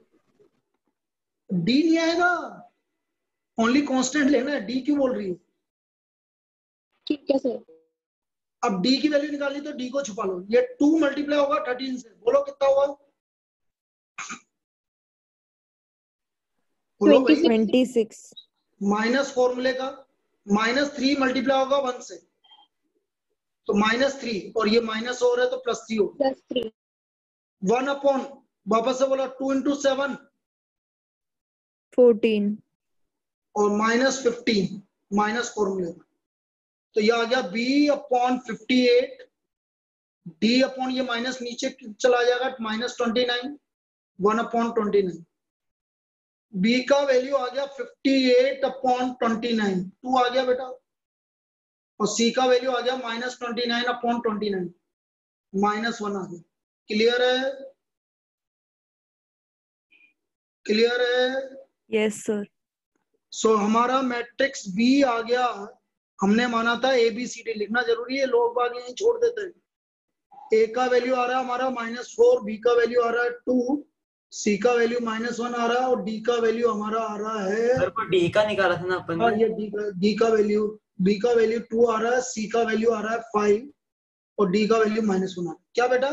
D नहीं आएगा, ओनली कांस्टेंट लेना है। डी क्यों बोल रही है? ठीक है सर। अब डी की वैल्यू निकालनी तो डी को छुपा लो। ये टू मल्टीप्लाई होगा थर्टीन से, बोलो कितना हुआ? बोलो भाई। ट्वेंटी सिक्स माइनस फॉर्मूले का माइनस थ्री मल्टीप्लाई होगा वन से तो माइनस थ्री, और ये माइनस हो रहा है तो प्लस थ्री होगा। Plus three. वन अपॉन वापस से बोला टू इंटू सेवन फोर्टीन और माइनस फिफ्टीन माइनस फॉर्मूले का, तो ये आ गया B upon fifty eight, D upon ये माइनस नीचे चला जाएगा minus twenty nine, one upon twenty nine. B का वैल्यू आ गया fifty eight upon twenty nine, two आ गया बेटा, और सी का वैल्यू आ गया minus twenty nine upon twenty nine, minus one आ गया। क्लियर है? क्लियर है? Yes sir. सो हमारा मैट्रिक्स बी आ गया। हमने माना था ए बी सी डी, लिखना जरूरी है, लोग बाग यहीं छोड़ देते हैं। ए का वैल्यू आ रहा है हमारा माइनस फोर, बी का वैल्यू आ रहा है टू, सी का वैल्यू माइनस वन आ रहा है, और डी का वैल्यू हमारा आ रहा है, सर को डी का निकाला था ना अपन हाँ ने। ये डी का डी का वैल्यू बी का वैल्यू टू आ रहा है, सी का वैल्यू आ रहा है फाइव, और डी का वैल्यू माइनस वन आ रहा है। क्या बेटा?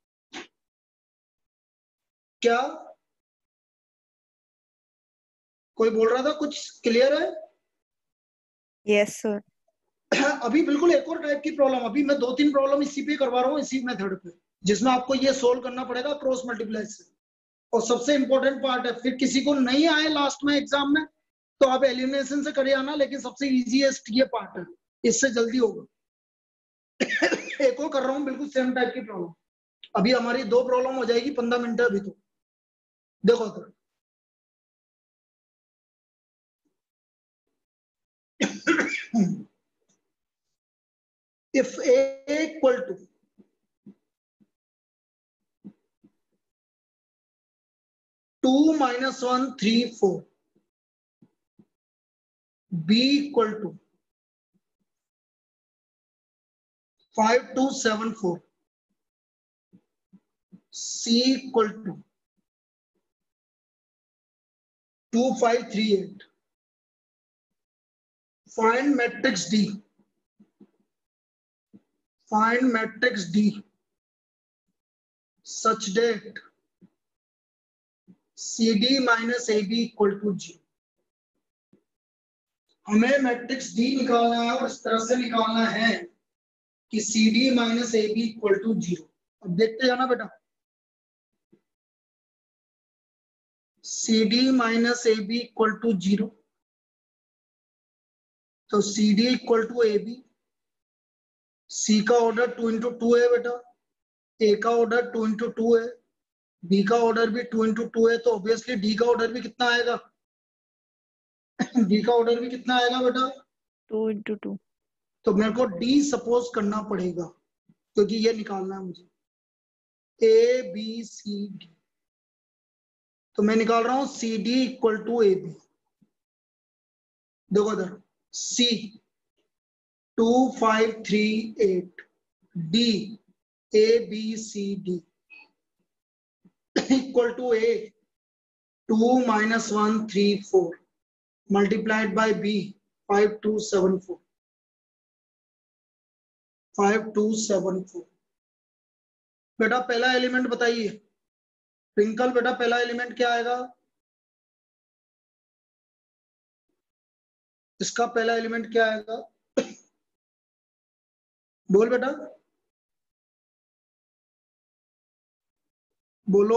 क्या कोई बोल रहा था कुछ क्लियर है? Yes sir. अभी बिल्कुल एक और टाइप की प्रॉब्लम, अभी मैं दो तीन प्रॉब्लम इसी पे करवा रहा हूँ, इसी मेथड पे, जिसमें आपको ये सोल्व करना पड़ेगा क्रॉस मल्टीप्लाई से। और सबसे इंपॉर्टेंट पार्ट है, फिर किसी को नहीं आए लास्ट में एग्जाम में तो आप एलिमिनेशन से करे आना, लेकिन सबसे इजीएस्ट ये पार्ट है, इससे जल्दी होगा। एक और कर रहा हूँ बिल्कुल सेम टाइप की प्रॉब्लम। अभी हमारी दो प्रॉब्लम हो जाएगी, पंद्रह मिनट है अभी तो। देखो तो if a equal to two minus one three four, b equal to five two seven four, c equal to two five three eight, find matrix D. Find matrix D such that C D minus A B equal to G. हमें मैट्रिक्स D निकालना है और इस तरह से निकालना है कि C D minus A B equal to zero. अब देखते जाना बेटा, C D minus A B equal to zero, तो C D equal to A B, C का ऑर्डर टू इंटू टू है बेटा, A का ऑर्डर टू इंटू टू है, B का ऑर्डर भी टू इंटू टू है, तो ऑब्वियसली D का ऑर्डर भी कितना आएगा? D का ऑर्डर भी कितना आएगा बेटा? Two into two. तो मेरे को D सपोज करना पड़ेगा क्योंकि ये निकालना है मुझे, A B C D। तो मैं निकाल रहा हूं C D equal to A B। देखो इधर, C two five three eight, D A B C D equal to A two minus one three four multiplied by B five two seven four, five two seven four. बेटा पहला एलिमेंट बताइए, ट्विंकल बेटा पहला एलिमेंट क्या आएगा? इसका पहला एलिमेंट क्या आएगा? बोल बेटा, बोलो।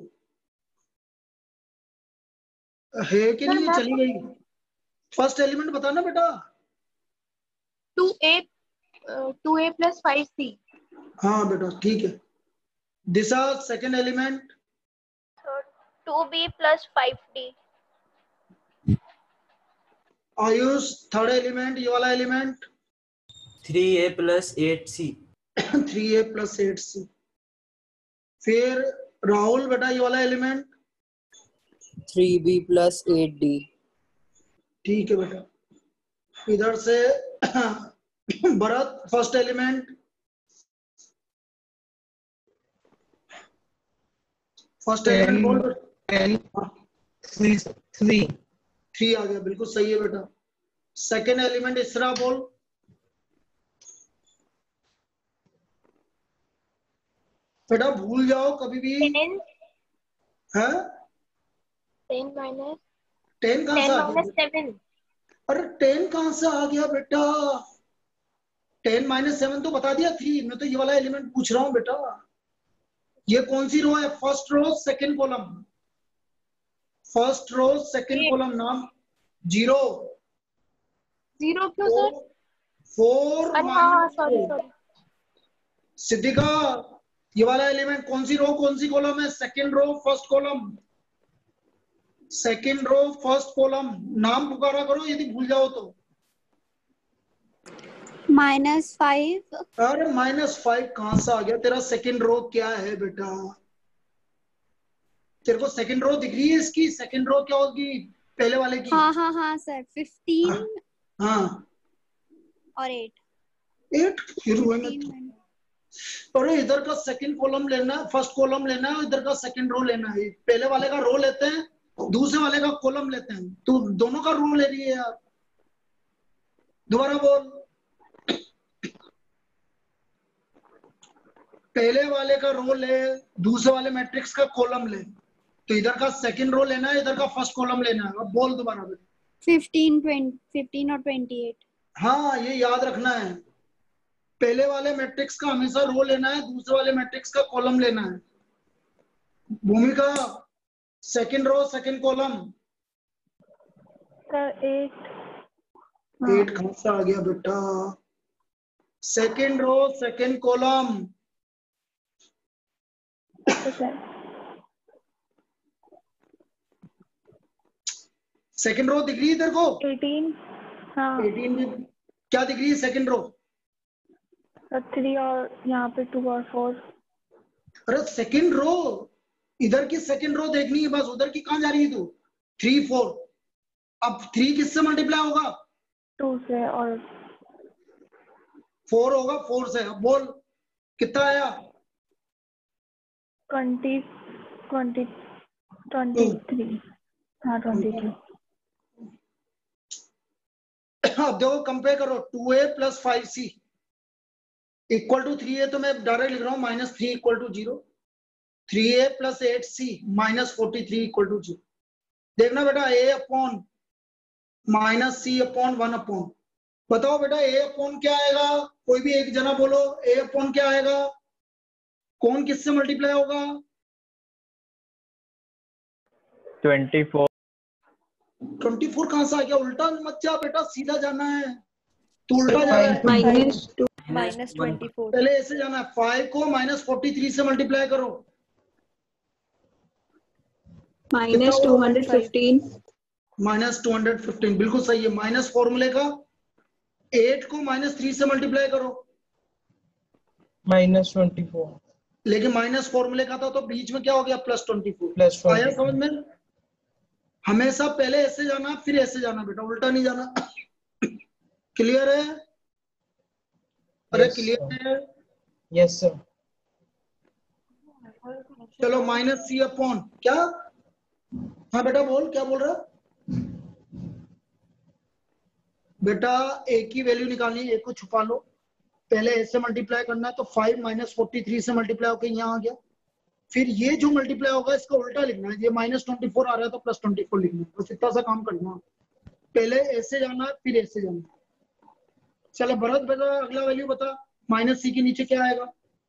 है कि नहीं? चली गई। फर्स्ट एलिमेंट बताना बेटा। Two A two A plus five C. हाँ बेटा ठीक है। Disha second element. Two B plus five D. Ayush third element, ये वाला element. Three A plus eight C. Three A plus eight C. फिर राहुल बेटा ये वाला element. Three B plus eight D. ठीक है बेटा। इधर से Bharat first element. First element बोल। टेन थ्री थ्री थ्री आ गया, बिल्कुल सही है बेटा। सेकेंड एलिमेंट इसरा बोल। बेटा भूल जाओ कभी भी। टेन है टेन माइनस टेन कहां से आ गया? सेवन। अरे टेन कहां से आ गया बेटा? टेन माइनस सेवन तो बता दिया थ्री। मैं तो ये वाला एलिमेंट पूछ रहा हूँ बेटा। ये कौन सी रो है? First row second column. First row second column नाम जीरो। जीरो क्यों सर? फोर अरे हाँ हाँ minus sorry four. Sorry. Siddhika ये वाला एलिमेंट कौन सी रो कौन सी कॉलम है? Second row first column. Second row first column. नाम पुकारा करो यदि भूल जाओ तो। Minus five. अरे माइनस फाइव कहां से आ गया? तेरा सेकंड रो क्या है बेटा? तेरे को सेकंड रो दिख रही है इसकी? सेकंड रो क्या होगी पहले वाले की? हाँ हाँ हाँ सर, फिफ्टीन हाँ और एट। एट फिर हुए ना। अरे इधर का सेकंड कॉलम लेना है, फर्स्ट कॉलम लेना है, इधर का सेकंड रो लेना है। पहले वाले का रो लेते हैं, दूसरे वाले का कॉलम लेते हैं। तू दोनों का रो ले रही है यार। दोबारा बोल। पहले वाले का रो ले, दूसरे वाले मैट्रिक्स का कॉलम ले। तो इधर का सेकंड रो लेना है, इधर का फर्स्ट कॉलम लेना है। अब बोल दोबारा बेटा। फिफ्टीन ट्वेंटी फिफ्टीन और ट्वेंटी एट। हाँ ये याद रखना है, पहले वाले मैट्रिक्स का हमेशा रो लेना है, दूसरे वाले मैट्रिक्स का कॉलम लेना है। Bhumika second row second column. Sir eight. Eight कहाँ से आ गया बेटा? Second row second column. Second row दिख रही है इधर को? एटीन। हाँ एटीन में क्या दिख रही है सेकंड रो? थ्री और यहाँ पे टू और फोर। अरे सेकंड रो, इधर की सेकंड रो देखनी है बस, उधर की कहाँ जा रही है तू? Three four. अब थ्री किससे मल्टीप्लाई होगा? टू से, और फोर होगा फोर से। अब बोल कितना आया? Twenty twenty twenty three. हाँ ट्वेंटी टू। अब देखो कंपेयर करो, two A plus five C equal to three A, तो मैं डायरेक्ट लिख रहा हूँ minus three equal to zero. Three A plus eight C minus forty three equal to zero. देखना बेटा, A upon minus C upon one upon, बताओ बेटा ए अपॉन क्या आएगा? कोई भी एक जना बोलो, ए अपॉन क्या आएगा? कौन किससे मल्टीप्लाई होगा? Twenty four. ट्वेंटी फोर कहां से आ गया? उल्टा मत जा बेटा, सीधा जाना है। तू उल्टा जा रहा है। Minus two. Minus twenty four. पहले ऐसे जाना है, फाइव को माइनस फोर्टी थ्री से मल्टीप्लाई करो। Minus two hundred fifteen. Minus two hundred fifteen बिल्कुल सही है। माइनस फॉर्मूले का एट को माइनस थ्री से मल्टीप्लाई करो। Minus twenty four. लेकिन माइनस फॉर्मूले का था तो बीच में क्या हो गया? Plus twenty four. प्लस आया समझ में? हमेशा पहले ऐसे जाना फिर ऐसे जाना बेटा, उल्टा नहीं जाना। क्लियर है? अरे Yes, क्लियर sir. है? Yes sir. चलो माइनस सी अपॉन क्या? हाँ बेटा बोल, क्या बोल रहा? बेटा ए की वैल्यू निकालनी है, ए को छुपा लो। पहले ऐसे मल्टीप्लाई करना है, तो फाइव माइनस फोर्टी थ्री से मल्टीप्लाई होकर यहाँ आ गया। फिर ये जो मल्टीप्लाई होगा इसका उल्टा लिखना है। ये माइनस ट्वेंटी फोर आ रहा है तो प्लस ट्वेंटी फोर लिखना है। बस इतना सा काम करना। पहले ऐसे जाना है फिर ऐसे जाना है। चलो भरत बेटा अगला वैल्यू बता, माइनस सी के नीचे क्या आएगा?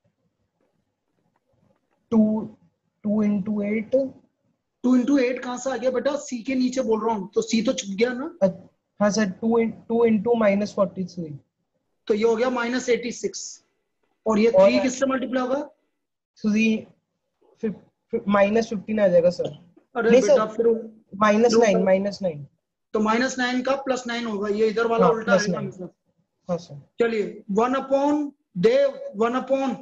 Two two into eight. Two into eight कहाँ से आ गया बेटा? सी के नीचे बोल रहा हूँ, तो सी तो छुप गया ना। हाँ sir, two two into minus forty three. तो ये हो गया माइनस एटी सिक्स। और ये और थ्री किससे मल्टीप्लाई होगा? थ्री माइनस फिफ्टीन आ जाएगा सर। अरे नहीं बेटा सर, फिर माइनस नाइन माइनस नाइन। तो माइनस नाइन का प्लस नाइन होगा, ये इधर वाला हाँ, उल्टा प्लस आएगा नाइन। हमेशा। हाँ सर। चलिए one upon Dev, one upon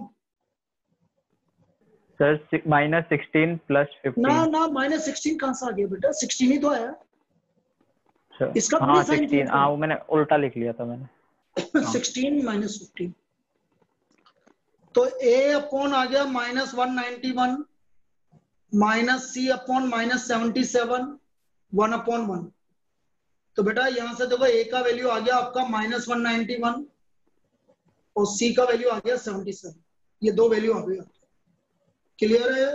sir minus sixteen plus ना फिफ्टीन। ना माइनस सिक्सटीन कहाँ से आ गया बेटा? सिक्सटीन ही तो आया। इसका हाँ थोड़ी साइन सिक्सटीन, हाँ वो मैंने उल्टा लिख लिया था मैंने। सिक्सटीन माइनस फिफ्टीन, तो ए अपॉन आ गया minus one ninety one, minus C upon minus seventy seven, one upon one. तो बेटा यहां से देखो ए का वैल्यू आ गया आपका माइनस वन नाइनटी वन और सी का वैल्यू आ गया सेवेंटी सेवन। ये दो वैल्यू आ गया। क्लियर है?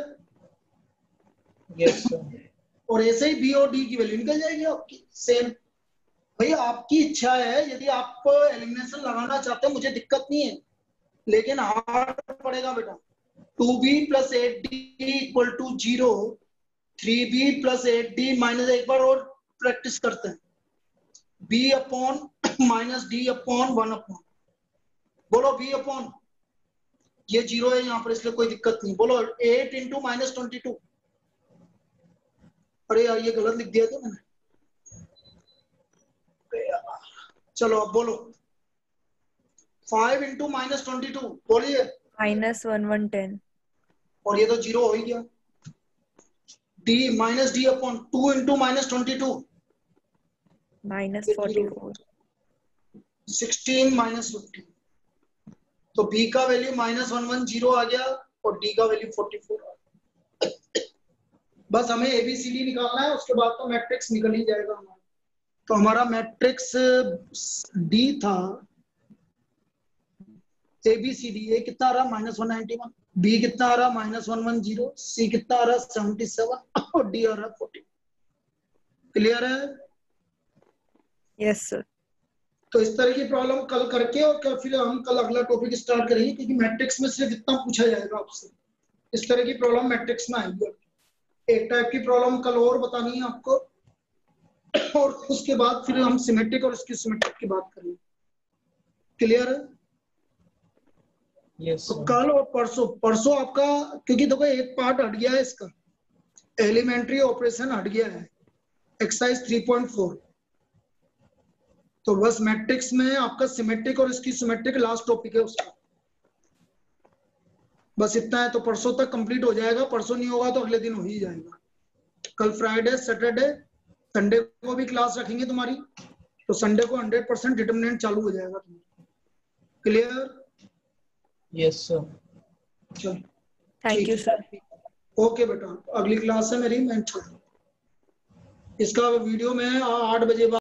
Yes sir. और ऐसे ही बी और डी की वैल्यू निकल जाएगी आपकी सेम। भैया आपकी इच्छा है, यदि आप एलिमिनेशन लगाना चाहते हैं मुझे दिक्कत नहीं है, लेकिन हार्ड पड़ेगा बेटा। Two B plus eight D equal to zero, three B plus eight D minus, एक बार और प्रैक्टिस करते हैं। B upon minus D upon one upon, बोलो बी अपॉन, ये जीरो है यहाँ पर इसलिए कोई दिक्कत नहीं। बोलो eight into minus twenty two. अरे यार ये गलत लिख दिया था मैंने। चलो अब बोलो five into minus twenty two, बोलिए। Minus one one ten. और ये तो जीरो हो ही गया। D minus D upon two into minus twenty two, minus forty four. Sixteen minus fifteen. तो बी का value minus one one zero आ गया और डी का वैल्यू फोर्टी फोर आ गया। बस हमें एबीसीडी निकालना है, उसके बाद तो मैट्रिक्स निकल ही जाएगा हमारा। तो हमारा मैट्रिक्स डी था एबीसीडी, ये कितना आ रहा? Minus one ninety one. B कितना आ रहा minus one one zero, C कितना आ रहा सेवेंटी सेवन और डी आ रहा फोर्टी। क्लियर है? Yes sir. तो इस तरह की प्रॉब्लम कल करके और कल फिर हम कल अगला टॉपिक स्टार्ट करेंगे, क्योंकि मैट्रिक्स में सिर्फ इतना पूछा जाएगा आपसे। इस तरह की प्रॉब्लम मैट्रिक्स में आएगी। एक टाइप की प्रॉब्लम कल और बतानी है आपको, और उसके बाद फिर हम सिमेट्रिक और इसकी सिमेट्रिक की बात करेंगे। क्लियर है? यस तो सर। कल और परसों परसों आपका, क्योंकि देखो एक पार्ट हट गया है इसका, एलिमेंट्री ऑपरेशन हट गया है, एक्सरसाइज थ्री पॉइंट फोर। तो बस मैट्रिक्स में आपका सिमेट्रिक और इसकी सिमेट्रिक लास्ट टॉपिक है उसका, बस इतना है। तो परसों तक कंप्लीट हो जाएगा, परसों नहीं होगा तो अगले दिन हो ही जाएगा। कल फ्राइडे, सैटरडे, संडे को भी क्लास रखेंगे तुम्हारी, तो संडे को हंड्रेड परसेंट डिटर्मिनेंट चालू हो जाएगा तुम्हारा। क्लियर? Yes sir. चलो थैंक यू सर। ओके बेटा, अगली क्लास है मेरी, मैं छोड़ इसका वीडियो में आठ बजे बाद